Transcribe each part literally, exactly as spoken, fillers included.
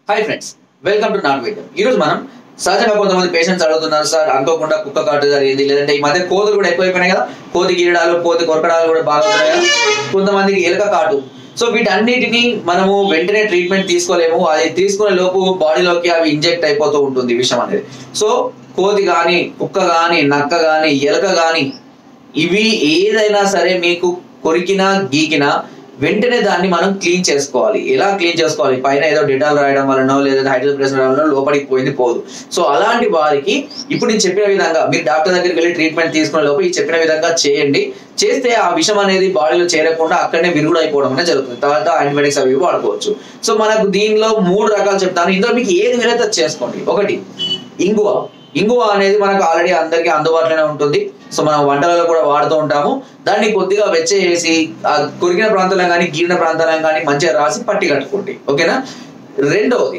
Hi friends, welcome to నాట్ వైద్యం. ఈ రోజు మనం సహజంగా కొంతమంది పేషెంట్స్ అడుగుతున్నారు, సార్ అనుకోకుండా కుక్క కాటు జరిగింది, లేదంటే ఈ మధ్య కోతులు కూడా ఎక్కువైపోయినాయి కదా, కోతి గీరడాలు కోతి కొరకడాలు కూడా బాగా ఉన్నాయి కదా, కొంతమందికి ఎలుక కాటు. సో వీటన్నిటిని మనము వెంటనే ట్రీట్మెంట్ తీసుకోలేము, అది తీసుకునే లోపు బాడీలోకి అవి ఇంజెక్ట్ అయిపోతూ ఉంటుంది విషయం అనేది. సో కోతి కానీ కుక్క కానీ నక్క కానీ ఎలుక కానీ ఇవి ఏదైనా సరే మీకు కొరికినా గీకినా వెంటనే దాన్ని మనం క్లీన్ చేసుకోవాలి. ఎలా క్లీన్ చేసుకోవాలి? పైన ఏదో డెటాల్ రాయడం వలన లేదా హైడ్రోజన్ రాయడం లోపలికి పోయింది పోదు. సో అలాంటి వారికి ఇప్పుడు నేను చెప్పిన విధంగా మీరు డాక్టర్ దగ్గరికి వెళ్ళి ట్రీట్మెంట్ తీసుకునే లోపు ఈ చెప్పిన విధంగా చేయండి. చేస్తే ఆ విషం అనేది బాడీలో చేరకుండా అక్కడనే విరుగుడు అయిపోవడం అనేది జరుగుతుంది. తర్వాత యాంటీబయాటిక్స్ అవి వాడుకోవచ్చు. సో మనకు దీనిలో మూడు రకాలు చెప్తాను, ఇందులో మీకు ఏది వీలైతే చేసుకోండి. ఒకటి ఇంగువ. ఇంగువ అనేది మనకు ఆల్రెడీ అందరికీ అందుబాటులోనే ఉంటుంది. సో మనం వంటలలో కూడా వాడుతూ ఉంటాము. దాన్ని కొద్దిగా వెచ్చేసి ఆ కొరికిన ప్రాంతాలను కానీ గీరిన ప్రాంతాలను కానీ మంచిగా రాసి పట్టి కట్టుకోండి, ఓకేనా. రెండవది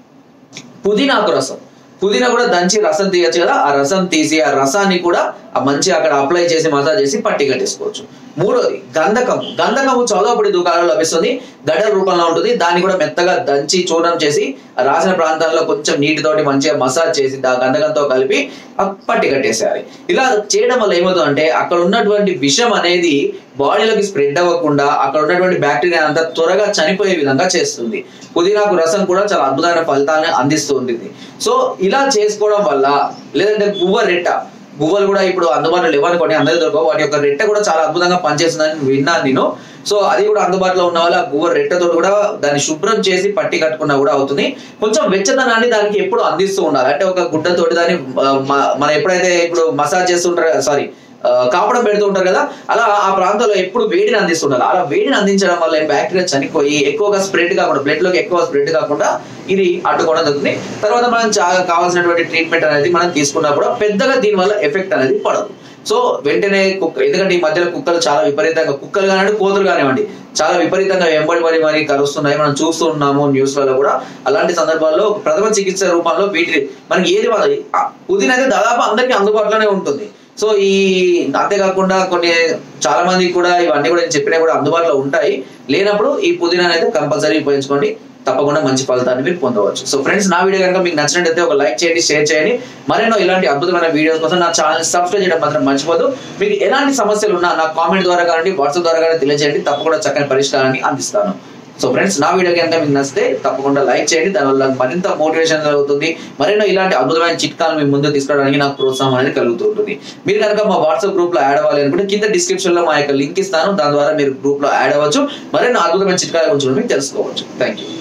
పుదీనాకు రసం. పుదీనా కూడా దంచి రసం తీయచ్చు కదా, ఆ రసం తీసి ఆ రసాన్ని కూడా మంచిగా అక్కడ అప్లై చేసి మసాజ్ చేసి పట్టి కట్టేసుకోవచ్చు. మూడోది గంధకము. గంధకము చౌదపడి దుకాణంలో లభిస్తుంది, గడ్డల రూపంలో ఉంటుంది. దాన్ని కూడా మెత్తగా దంచి చూర్ణం చేసి రాసిన ప్రాంతాల్లో కొంచెం నీటితోటి మంచిగా మసాజ్ చేసి ఆ గంధకంతో కలిపి పట్టి కట్టేసేయాలి. ఇలా చేయడం వల్ల ఏమవుతుందంటే అక్కడ ఉన్నటువంటి విషం అనేది బాడీలోకి స్ప్రెడ్ అవ్వకుండా అక్కడ ఉన్నటువంటి బ్యాక్టీరియా అంతా త్వరగా చనిపోయే విధంగా చేస్తుంది. పుదీనాకు రసం కూడా చాలా అద్భుతమైన ఫలితాలను అందిస్తూ ఉంటుంది. సో ఇలా చేసుకోవడం వల్ల, లేదంటే గువ్వ రెట్ట, గువ్వలు కూడా ఇప్పుడు అందుబాటులో లేవనుకోండి, అందరూ దొరకవు, వాటి యొక్క రెట్ట కూడా చాలా అద్భుతంగా పనిచేస్తుందని విన్నాను నేను. సో అది కూడా అందుబాటులో ఉన్న వాళ్ళు ఆ గువ్వ రెట్టతో కూడా దాన్ని శుభ్రం చేసి పట్టి కట్టుకున్నా కూడా అవుతుంది. కొంచెం వెచ్చదనాన్ని దానికి ఎప్పుడు అందిస్తూ ఉండాలి. అంటే ఒక గుడ్డతోటి దాన్ని మనం ఎప్పుడైతే ఇప్పుడు మసాజ్ చేస్తుంటారు, సారీ కాపడం పెడుతూ ఉంటారు కదా, అలా ఆ ప్రాంతంలో ఎప్పుడు వేడిని అందిస్తుండాలి. అలా వేడిని అందించడం వల్ల బ్యాక్టీరియా చనిపోయి ఎక్కువగా స్ప్రెడ్ కాకుండా, బ్లడ్ లోకి ఎక్కువ స్ప్రెడ్ కాకుండా ఇది అడ్డుకోవడం జరుగుతుంది. తర్వాత మనం చాలా కావాల్సినటువంటి ట్రీట్మెంట్ అనేది మనం తీసుకున్నా కూడా పెద్దగా దీనివల్ల ఎఫెక్ట్ అనేది పడదు. సో వెంటనే కుక్క, ఎందుకంటే ఈ మధ్యలో కుక్కలు చాలా విపరీతంగా, కుక్కలు కానివ్వండి కోతులు కానివ్వండి, చాలా విపరీతంగా వెంబడి పడి మరి కలుస్తున్నాయి, మనం చూస్తూ ఉన్నాము న్యూస్లలో కూడా. అలాంటి సందర్భాల్లో ప్రథమ చికిత్స రూపంలో వీటి మనకి ఏది పుదీనా అయితే దాదాపు అందరికీ అందుబాటులోనే ఉంటుంది. సో ఈ అంతేకాకుండా కొన్ని చాలా మంది కూడా ఇవన్నీ కూడా నేను చెప్పినా కూడా అందుబాటులో ఉంటాయి. లేనప్పుడు ఈ పుదీనా అయితే కంపల్సరీ ఉపయోగించుకోండి, తప్పకుండా మంచి ఫలితాన్ని మీరు పొందవచ్చు. సో ఫ్రెండ్స్, నా వీడియో కనుక మీకు నచ్చినట్లయితే ఒక లైక్ చేయండి, షేర్ చేయండి. మరెన్నో ఇలాంటి అద్భుతమైన వీడియోస్ కోసం నా ఛానల్ సబ్స్క్రైబ్ చేయడం మాత్రం మర్చిపోదు. మీకు ఎలాంటి సమస్యలు ఉన్నా నా కామెంట్ ద్వారా కానీ వాట్సాప్ ద్వారా కానీ తెలియజేయండి, తప్పకుండా చక్కని పరిష్కారాన్ని అందిస్తాను. సో ఫ్రెండ్స్, నా వీడియో కనుక మీకు నచ్చితే తప్పకుండా లైక్ చేయండి, దానివల్ల మరింత మోటివేషన్ కలుగుతుంది. మరెన్నో ఇలాంటి అద్భుతమైన చిట్కాలు మీ ముందు తీసుకోవడానికి నాకు ప్రోత్సాహం అనేది కలుగుతుంటుంది. మీరు కనుక మా వాట్సాప్ గ్రూప్ లో యాడ్ అవ్వాలి అనుకుంటే కింద డిస్క్రిప్షన్ లో మా యొక్క లింక్ ఇస్తాను, దాని ద్వారా మీరు గ్రూప్ లో యాడ్ అవ్వచ్చు. మరెన్నో అద్భుతమైన చిట్కాల గురించి మీకు తెలుసుకోవచ్చు. Thank you.